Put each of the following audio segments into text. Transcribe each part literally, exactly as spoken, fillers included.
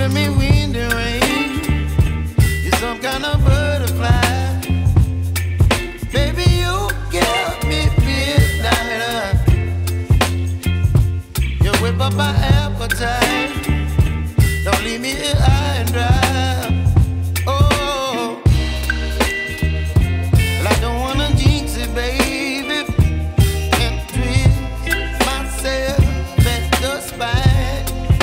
giving me wind and rain. You're some kind of butterfly. Baby, you give me midnight. You whip up my appetite. Don't leave me here high and dry. Oh, well, I don't wanna jinx it, baby, and twist myself at the spine.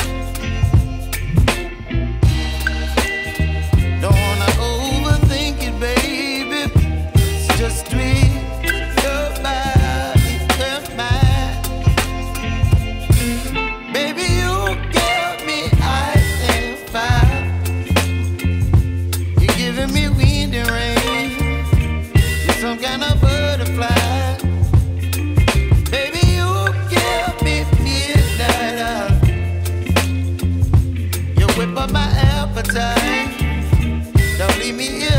Don't wanna overthink it, baby. It's just twist your body and mine. Baby, you give me ice and fire. You're giving me wind and rain. You're some kind of butterfly. Baby, you give me midnight. You whip up my appetite. Don't leave me here